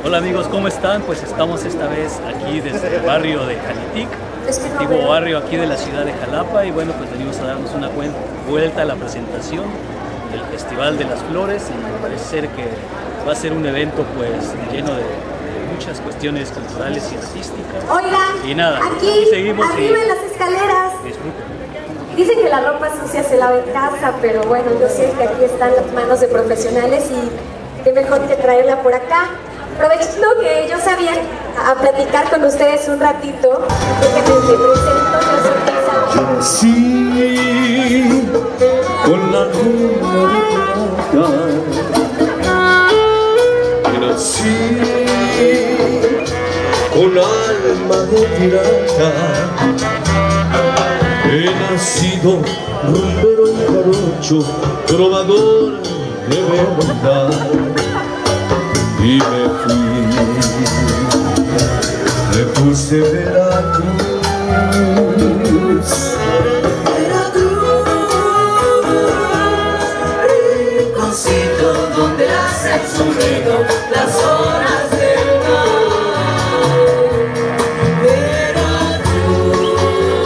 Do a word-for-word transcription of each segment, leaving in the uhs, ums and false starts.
Hola amigos, ¿cómo están? Pues estamos esta vez aquí desde el barrio de Jalitic, antiguo barrio aquí de la ciudad de Jalapa, y bueno, pues venimos a darnos una vuelta a la presentación del Festival de las Flores, y parece ser que va a ser un evento pues lleno de, de muchas cuestiones culturales y artísticas. Oigan, y nada, aquí, aquí seguimos arriba y en las escaleras. Disfruten. Dicen que la ropa sucia se lava en casa, pero bueno, yo sé que aquí están las manos de profesionales y qué mejor que traerla por acá. Aprovechando que yo sabía a platicar con ustedes un ratito, déjenme les presento la sorpresa. Yo nací con la luna de plata, yo nací con alma de pirata, he nacido rumbero y jarocho, trovador de verdad. Y me fui, me puse Veracruz, Veracruz, rinconcito donde hace el sonido las horas del mar. Veracruz,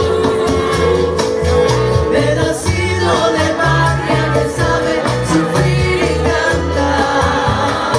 pedacito de patria que sabe sufrir y cantar.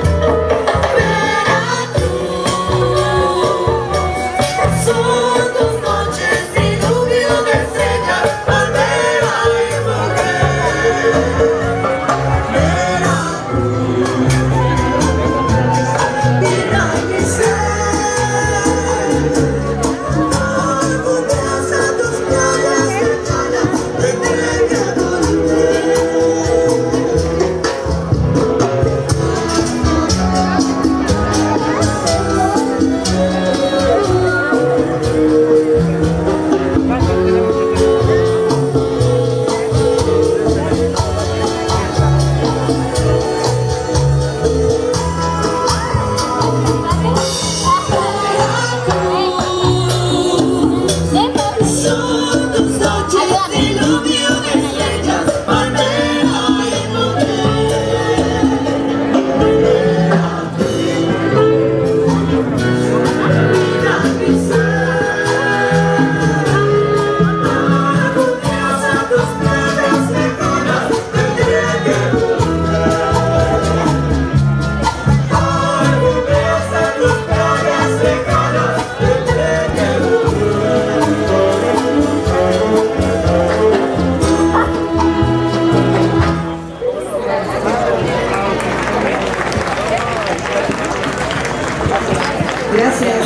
Gracias.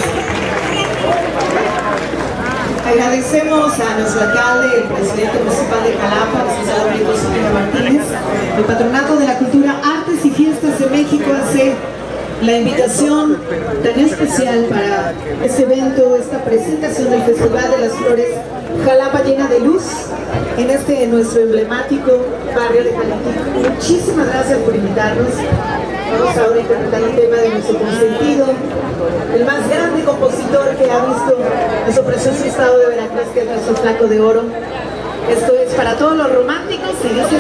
Agradecemos a nuestro alcalde, el presidente municipal de Jalapa, el licenciado Rico Zúñiga Martínez. El Patronato de la Cultura, Artes y Fiestas de México hace la invitación tan especial para este evento, esta presentación del Festival de las Flores Jalapa llena de luz en este nuestro emblemático barrio de Jalitic. Muchísimas gracias por invitarnos. Vamos ahora a interpretar un tema de nuestro consentido, el más grande compositor que ha visto nuestro precioso estado de Veracruz, que es nuestro Flaco de Oro. Esto es para todos los románticos y dices...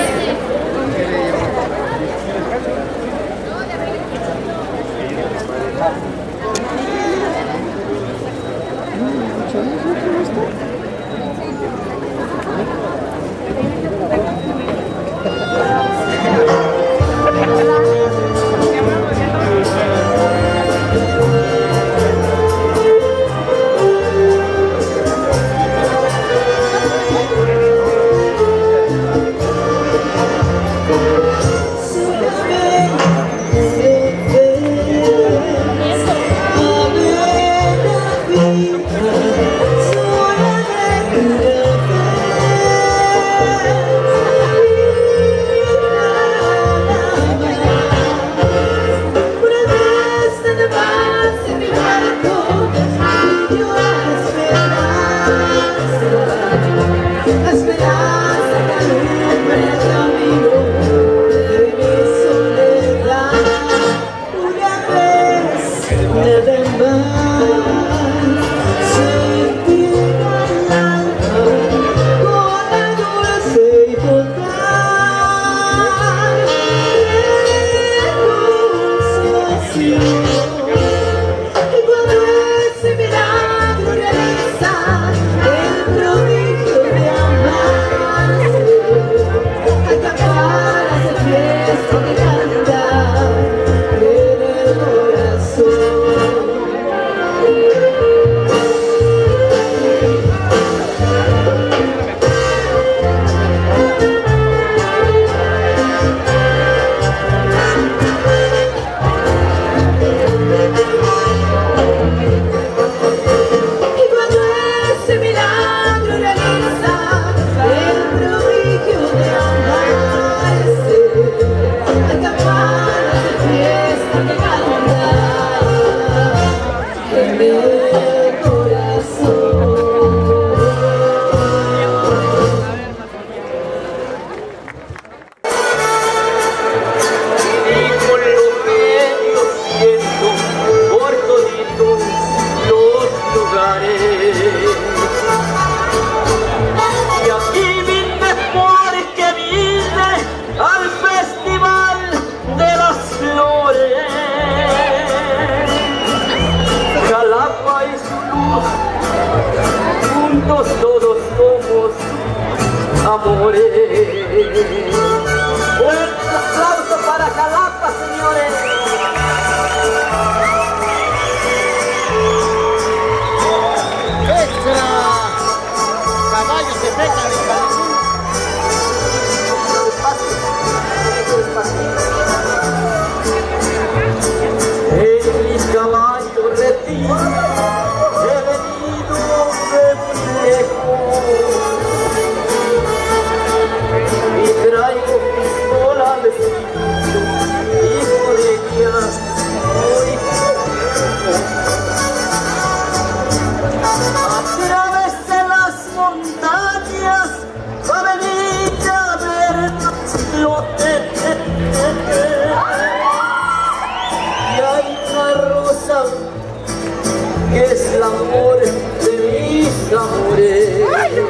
Y hay una rosa que es el amor de mis amores.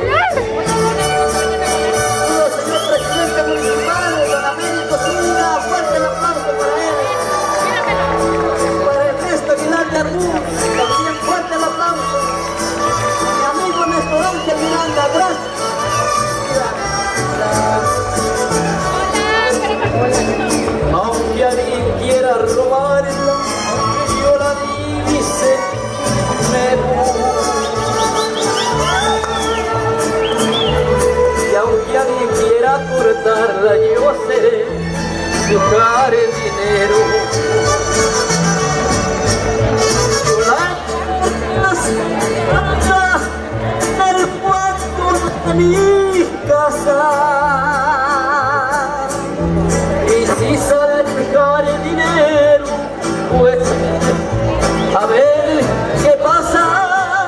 Hola, señor presidente municipal, don Américo Zúñiga, fuerte el aplauso para él. Para Ernesto Aguilar de Arbú, también fuerte el aplauso. Mi amigo Néstor Ángel Miranda, gracias. Aunque alguien quiera robarla, aunque yo la dice, me y aunque alguien quiera cortarla, yo seré su jardinero. Yo la saca del cuarto de mi casa. Y si sale el dinero, pues a ver qué pasa.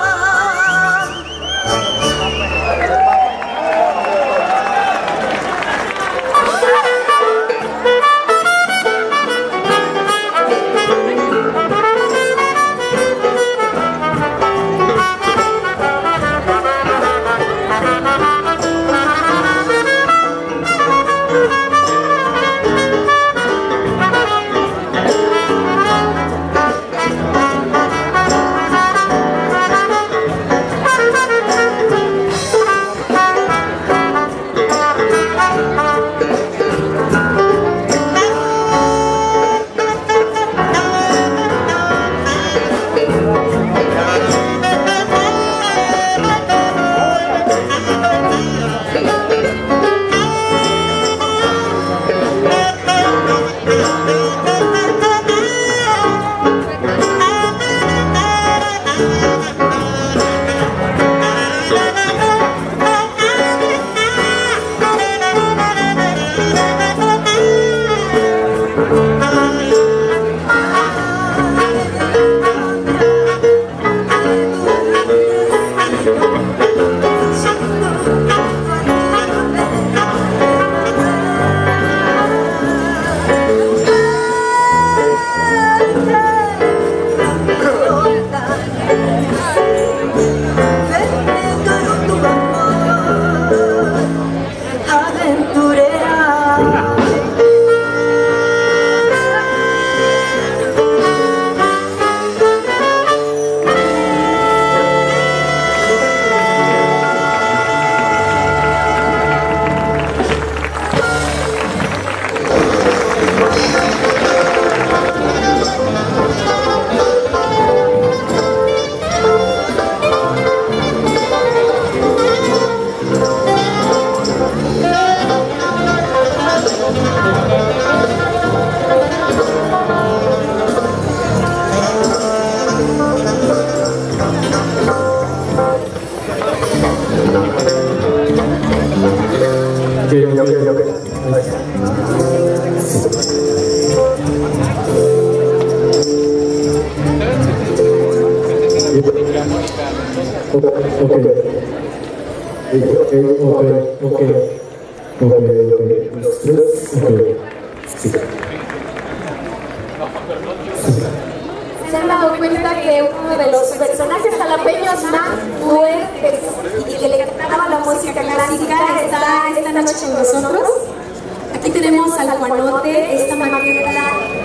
¿Se han dado cuenta que uno de los personajes jalapeños más fuertes y que le cantaba la música clásica está esta noche con nosotros? Aquí tenemos al Juanote, esta maqueta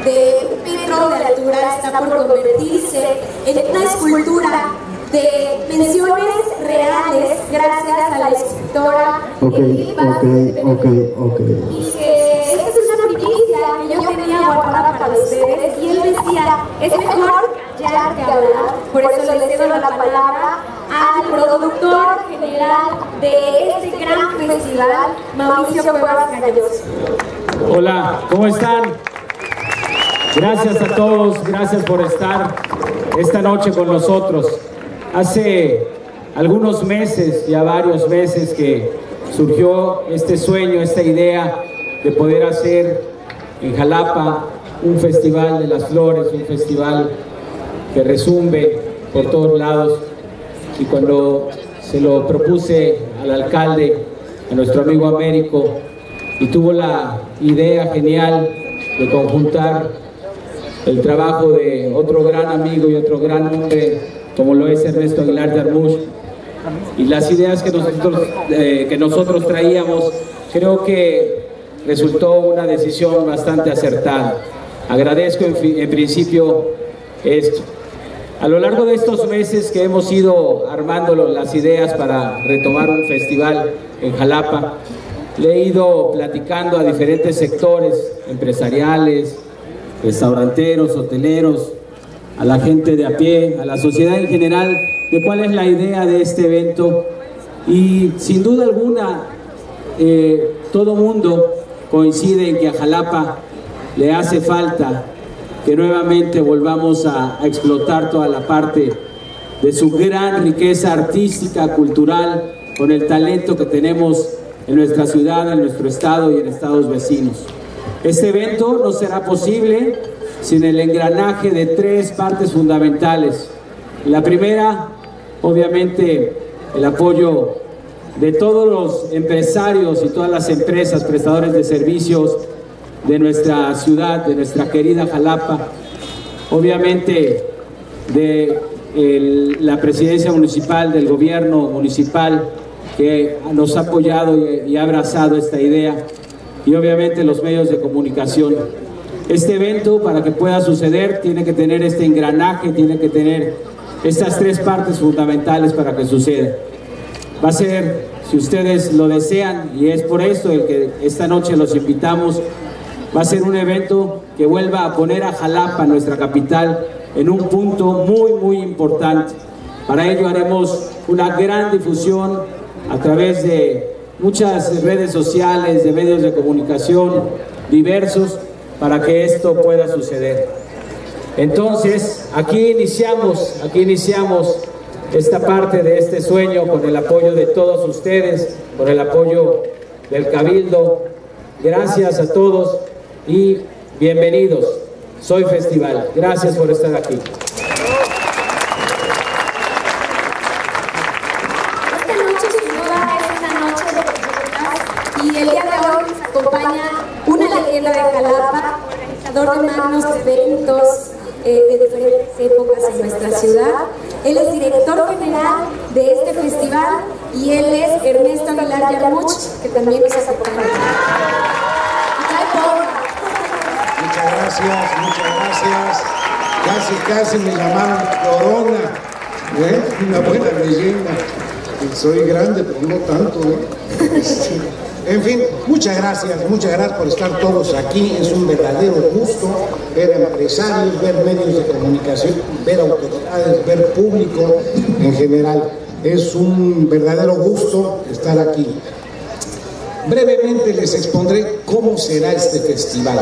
de un metro de altura está por convertirse en una escultura de menciones reales gracias a la escritora okay, okay, okay, okay. Y que esta es una primicia que yo tenía guardada para ustedes y él decía, es mejor callar que hablar, por eso le cedo la palabra al productor general de este gran festival, Mauricio Cuevas Galloso. Hola, ¿cómo están? Gracias a todos, gracias por estar esta noche con nosotros. Hace algunos meses, ya varios meses, que surgió este sueño, esta idea de poder hacer en Jalapa un festival de las flores, un festival que resumbe por todos lados. Y cuando se lo propuse al alcalde, a nuestro amigo Américo, y tuvo la idea genial de conjuntar el trabajo de otro gran amigo y otro gran hombre como lo es Ernesto Aguilar de Armuch, y las ideas que nosotros, eh, que nosotros traíamos. Creo que resultó una decisión bastante acertada. Agradezco en, en principio esto. A lo largo de estos meses que hemos ido armando las ideas para retomar un festival en Jalapa, le he ido platicando a diferentes sectores empresariales, restauranteros, hoteleros, a la gente de a pie, a la sociedad en general, de cuál es la idea de este evento. Y sin duda alguna, eh, todo mundo coincide en que a Jalapa le hace falta que nuevamente volvamos a, a explotar toda la parte de su gran riqueza artística, cultural, con el talento que tenemos en nuestra ciudad, en nuestro estado y en estados vecinos. Este evento no será posible sin el engranaje de tres partes fundamentales. La primera, obviamente, el apoyo de todos los empresarios y todas las empresas prestadores de servicios de nuestra ciudad, de nuestra querida Jalapa, obviamente de el, la presidencia municipal, del gobierno municipal que nos ha apoyado y, y ha abrazado esta idea, y obviamente los medios de comunicación. Este evento, para que pueda suceder, tiene que tener este engranaje, tiene que tener estas tres partes fundamentales para que suceda. Va a ser, si ustedes lo desean, y es por esto el que esta noche los invitamos, va a ser un evento que vuelva a poner a Jalapa, nuestra capital, en un punto muy, muy importante. Para ello haremos una gran difusión a través de muchas redes sociales, de medios de comunicación diversos, para que esto pueda suceder. Entonces, aquí iniciamos, aquí iniciamos esta parte de este sueño con el apoyo de todos ustedes, con el apoyo del Cabildo. Gracias a todos y bienvenidos. Soy Festival. Gracias por estar aquí. Esta noche sin duda es una noche de leyendas, y el día de hoy nos acompaña una leyenda de Jalapa, organizador de magnos eventos eh, de diferentes épocas en nuestra ciudad. Él es director general de este festival y él es Ernesto Aguilar de Armuch, que también nos acompaña. Muchas gracias, muchas gracias. Casi, casi me llamaron Corona, ¿eh? Una buena leyenda. Soy grande, pero no tanto, ¿eh? En fin, muchas gracias, muchas gracias por estar todos aquí. Es un verdadero gusto ver empresarios, ver medios de comunicación, ver autoridades, ver público en general. Es un verdadero gusto estar aquí. Brevemente les expondré cómo será este festival.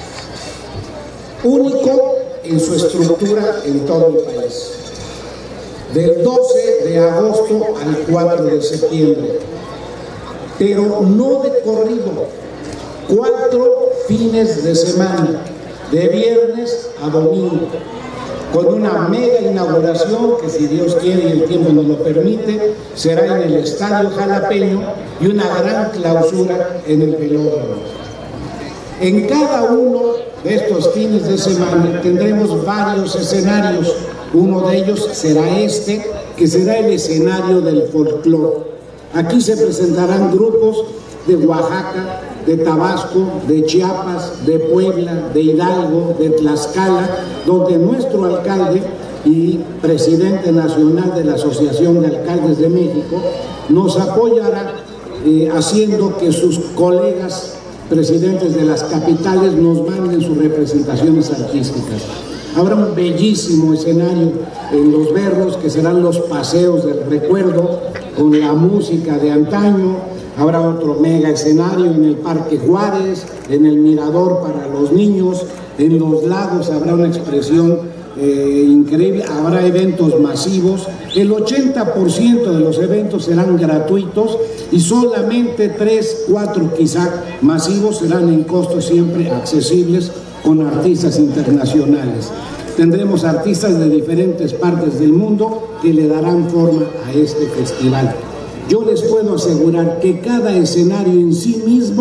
Único en su estructura en todo el país. Del doce de agosto al cuatro de septiembre. Pero no de corrido. Cuatro fines de semana, de viernes a domingo, con una mega inauguración que, si Dios quiere y el tiempo nos lo permite, será en el Estadio Jalapeño, y una gran clausura en el velódromo. En cada uno de estos fines de semana tendremos varios escenarios. Uno de ellos será este, que será el escenario del folclore. Aquí se presentarán grupos de Oaxaca, de Tabasco, de Chiapas, de Puebla, de Hidalgo, de Tlaxcala, donde nuestro alcalde y presidente nacional de la Asociación de Alcaldes de México nos apoyará eh, haciendo que sus colegas presidentes de las capitales nos manden sus representaciones artísticas. Habrá un bellísimo escenario en Los Berros, que serán los paseos del recuerdo con la música de antaño. Habrá otro mega escenario en el Parque Juárez, en el Mirador para los niños. En Los Lagos habrá una expresión eh, increíble. Habrá eventos masivos. El ochenta por ciento de los eventos serán gratuitos y solamente tres, cuatro quizá masivos serán en costos siempre accesibles, con artistas internacionales. Tendremos artistas de diferentes partes del mundo que le darán forma a este festival. Yo les puedo asegurar que cada escenario en sí mismo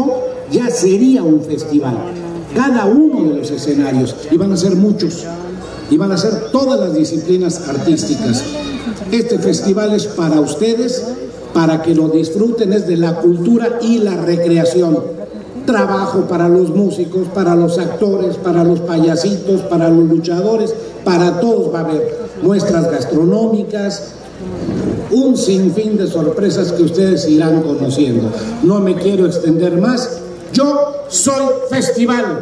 ya sería un festival. Cada uno de los escenarios, y van a ser muchos, y van a ser todas las disciplinas artísticas. Este festival es para ustedes, para que lo disfruten, es de la cultura y la recreación. Trabajo para los músicos, para los actores, para los payasitos, para los luchadores, para todos va a haber muestras gastronómicas, un sinfín de sorpresas que ustedes irán conociendo. No me quiero extender más, yo soy festival.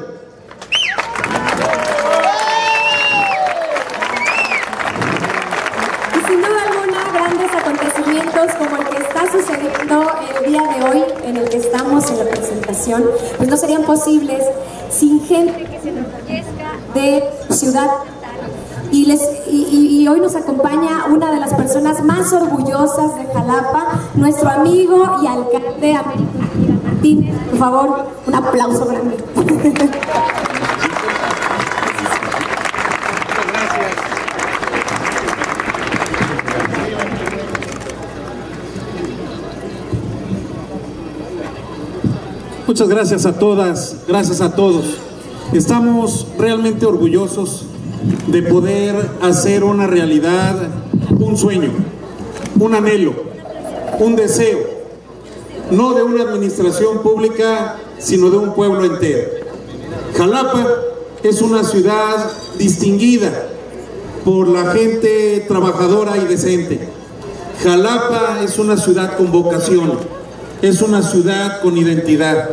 Y sin duda alguna, grandes acontecimientos como el que está sucediendo el día de hoy, en el que estamos en la presentación, pues no serían posibles sin gente que se enorgullezca de Ciudad. Y, les, y, y hoy nos acompaña una de las personas más orgullosas de Jalapa, nuestro amigo y alcalde Américo Martínez. Por favor, un aplauso grande. Muchas gracias a todas, gracias a todos. Estamos realmente orgullosos de poder hacer una realidad, un sueño, un anhelo, un deseo, no de una administración pública, sino de un pueblo entero. Jalapa es una ciudad distinguida por la gente trabajadora y decente. Jalapa es una ciudad con vocación, es una ciudad con identidad.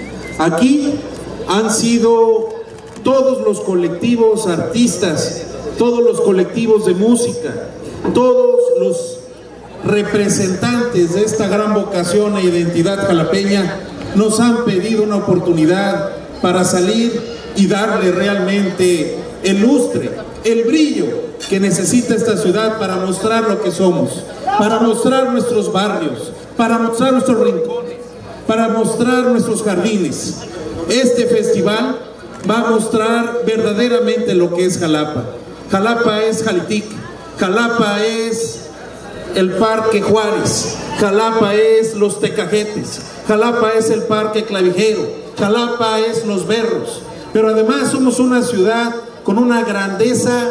Aquí han sido todos los colectivos artistas, todos los colectivos de música, todos los representantes de esta gran vocación e identidad jalapeña nos han pedido una oportunidad para salir y darle realmente el lustre, el brillo que necesita esta ciudad para mostrar lo que somos, para mostrar nuestros barrios, para mostrar nuestros rincones, para mostrar nuestros jardines. Este festival va a mostrar verdaderamente lo que es Jalapa. Jalapa es Jalitic, Jalapa es el Parque Juárez, Jalapa es los Tecajetes, Jalapa es el Parque Clavijero, Jalapa es los Berros, pero además somos una ciudad con una grandeza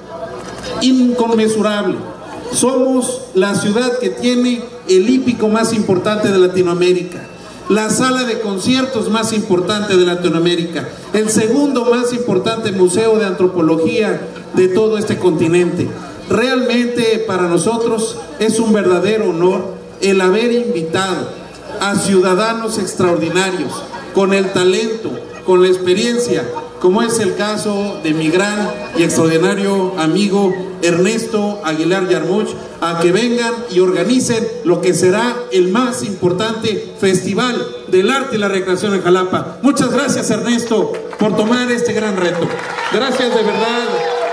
inconmensurable. Somos la ciudad que tiene el hípico más importante de Latinoamérica, la sala de conciertos más importante de Latinoamérica, el segundo más importante museo de antropología de todo este continente. Realmente para nosotros es un verdadero honor el haber invitado a ciudadanos extraordinarios, con el talento, con la experiencia, como es el caso de mi gran y extraordinario amigo Ernesto Aguilar Yarmuch, a que vengan y organicen lo que será el más importante festival del arte y la recreación en Jalapa. Muchas gracias, Ernesto, por tomar este gran reto. Gracias de verdad.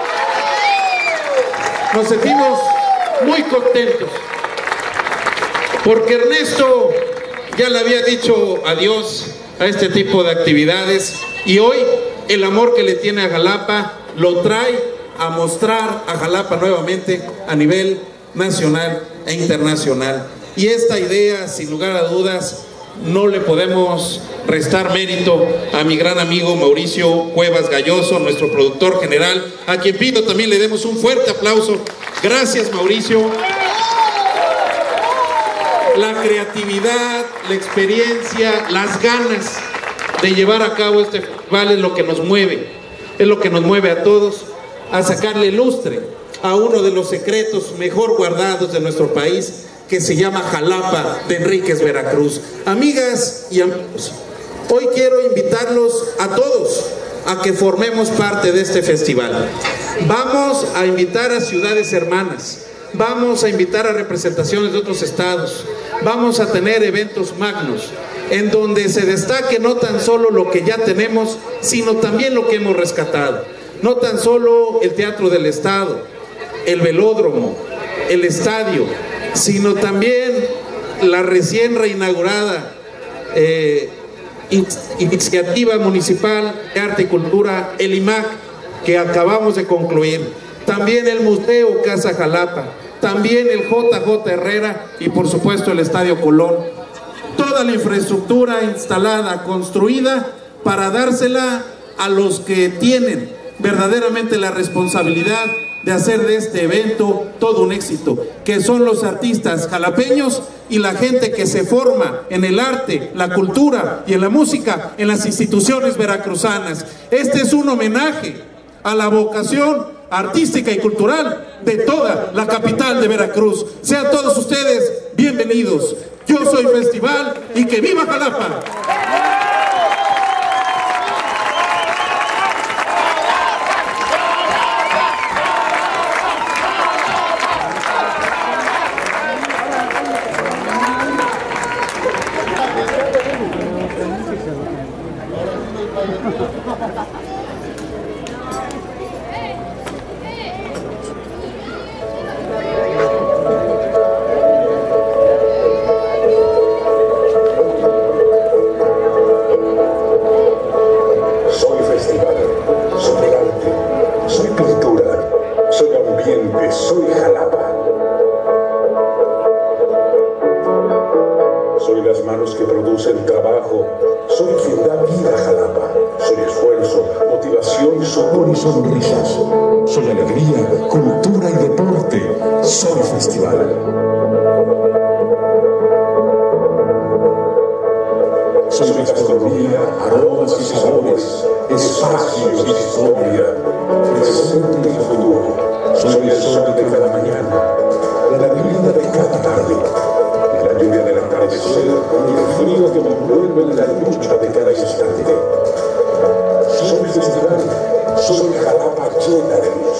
Nos sentimos muy contentos, porque Ernesto ya le había dicho adiós a este tipo de actividades y hoy el amor que le tiene a Jalapa lo trae a mostrar a Jalapa nuevamente a nivel nacional e internacional. Y esta idea, sin lugar a dudas, no le podemos restar mérito a mi gran amigo Mauricio Cuevas Galloso, nuestro productor general, a quien pido también le demos un fuerte aplauso. Gracias, Mauricio. La creatividad, la experiencia, las ganas de llevar a cabo este festival es lo que nos mueve, es lo que nos mueve a todos a sacarle lustre a uno de los secretos mejor guardados de nuestro país, que se llama Jalapa de Enríquez, Veracruz. Amigas y amigos, hoy quiero invitarlos a todos a que formemos parte de este festival. Vamos a invitar a ciudades hermanas, vamos a invitar a representaciones de otros estados, vamos a tener eventos magnos en donde se destaque no tan solo lo que ya tenemos, sino también lo que hemos rescatado. No tan solo el Teatro del Estado, el Velódromo, el estadio, sino también la recién reinaugurada eh, Iniciativa Municipal de Arte y Cultura, el I M A C, que acabamos de concluir. También el Museo Casa Jalapa, también el J J Herrera y por supuesto el Estadio Colón. toda la infraestructura instalada, construida, para dársela a los que tienen verdaderamente la responsabilidad de hacer de este evento todo un éxito, que son los artistas jalapeños y la gente que se forma en el arte, la cultura y en la música en las instituciones veracruzanas. Este es un homenaje a la vocación artística y cultural de toda la capital de Veracruz. Sean todos ustedes bienvenidos. Yo soy Festival y que viva Jalapa. Sonrisas. Soy alegría, cultura y deporte. Soy Festival. Soy gastronomía, aromas y sabores, espacios y historia, presente y futuro. Soy el sol de cada mañana, la alegría de cada tarde, la lluvia del atardecer y el frío que me envuelve en la lucha de cada instante. Soy Festival. Soy Jalapa llena de luz.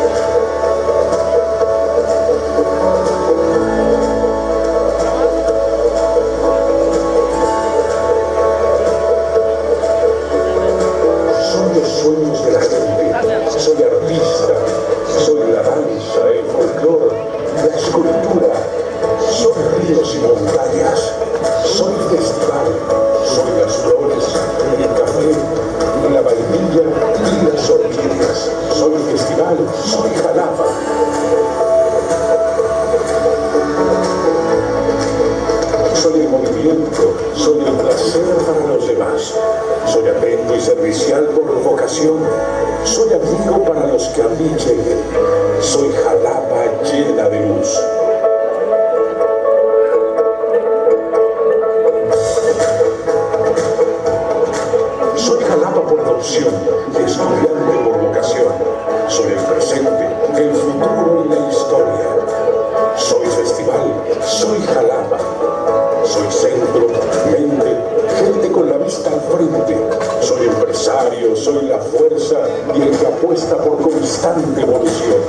Soy los sueños de la gente. Soy artista. Soy la danza, el folclore, la escultura. Soy ríos y montañas. Soy Festival. Soy las flores, el café, la vainilla y las orquídeas. Soy Festival, soy Jalapa. Soy el movimiento, soy el placer para los demás. Soy atento y servicial por vocación. Soy amigo para los que a mí lleguen. Soy Jalapa llena de luz. Soy Jalapa por adopción y estudiante por vocación. Soy el presente, el futuro y la historia. Soy Festival, soy Jalapa. Soy centro, mente, gente con la vista al frente. Soy empresario, soy la fuerza y el que apuesta por constante evolución.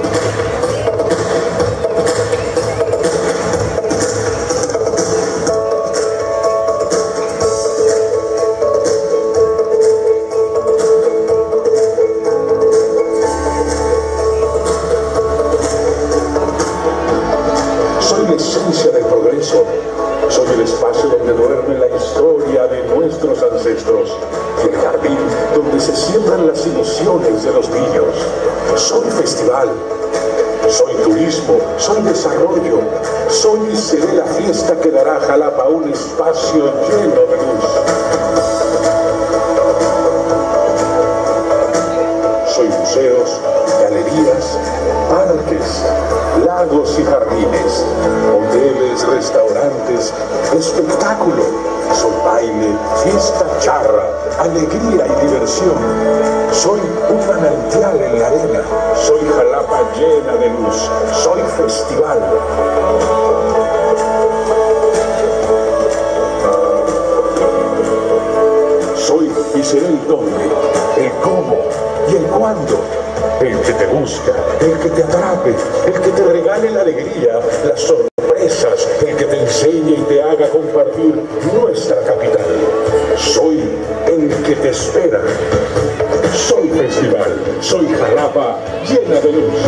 De los niños. Soy Festival, soy turismo, soy desarrollo, soy y seré la fiesta que dará a Jalapa un espacio lleno de luz. Soy museos, galerías, parques, lagos y jardines, hoteles, restaurantes, espectáculo. Soy baile, fiesta charra, alegría y diversión. Soy un manantial en la arena. Soy Jalapa llena de luz. Soy Festival. Soy y seré el dónde, el cómo y el cuándo. El que te busca, el que te atrape, el que te regale la alegría, las sorpresas, el que te enseñe y te haga compartir nuestra capital. Soy el que te espera. Soy Festival, soy Jalapa llena de luz.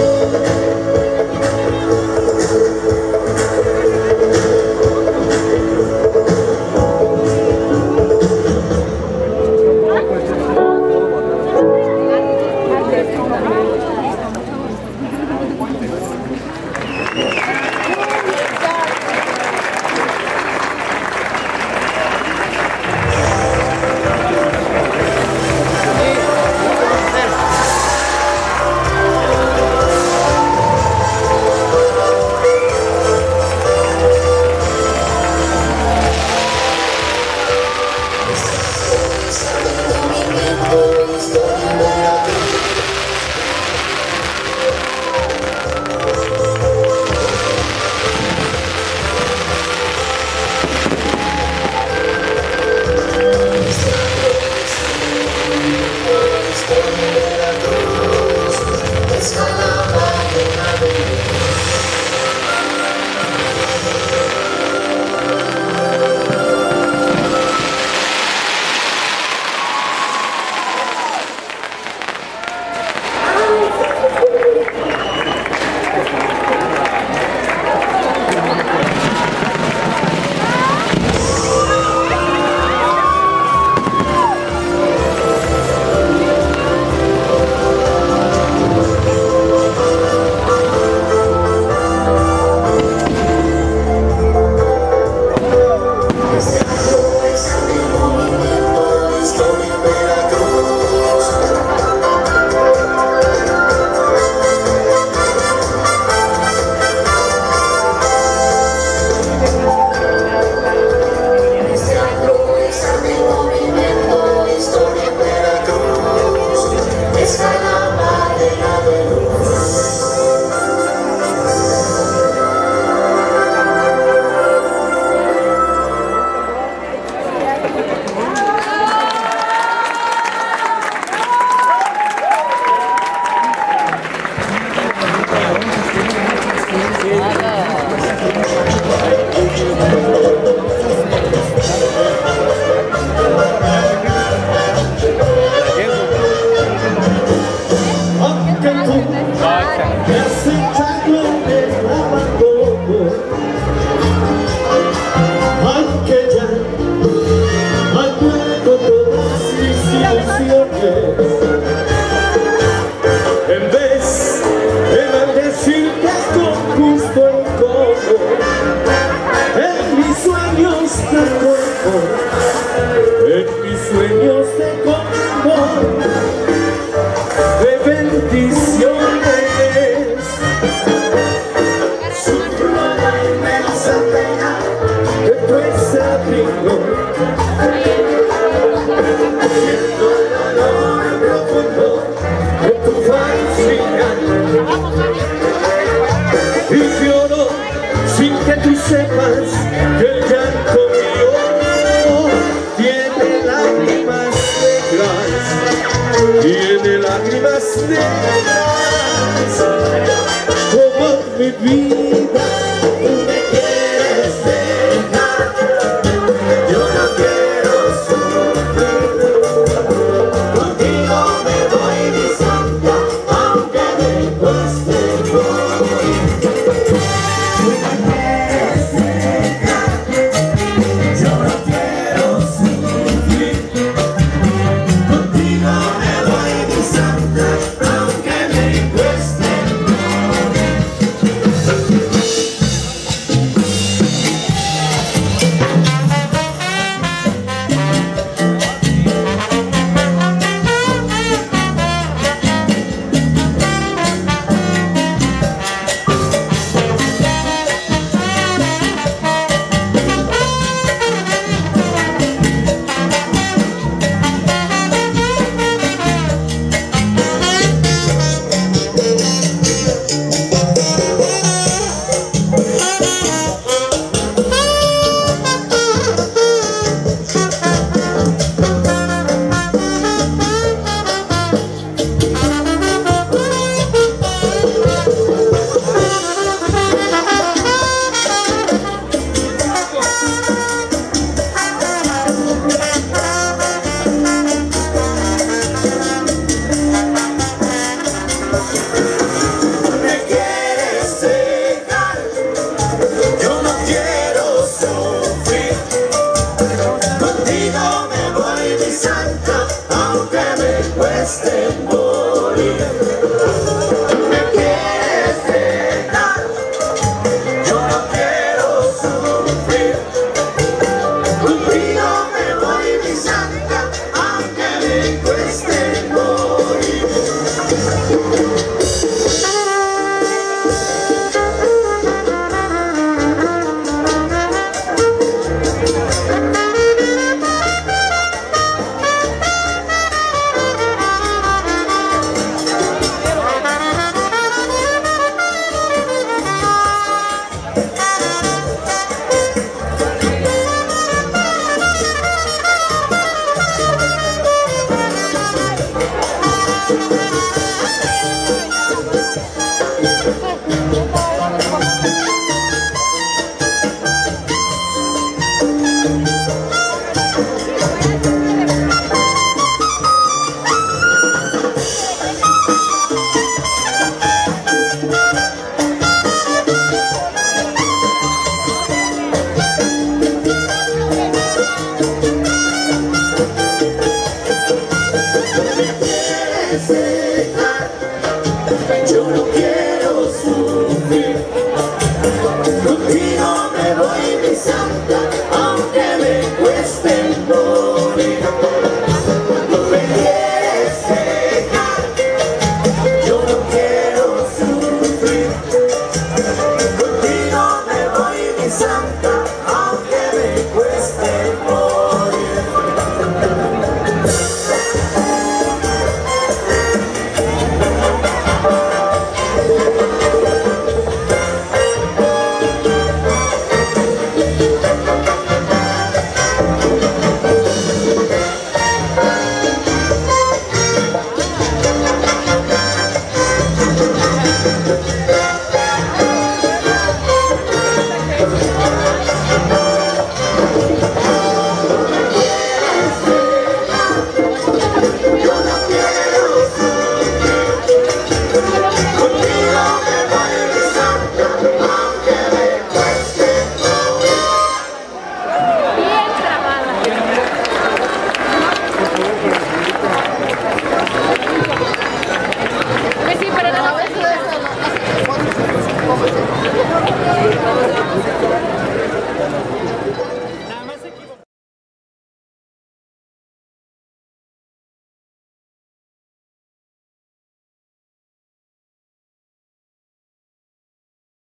amanecer.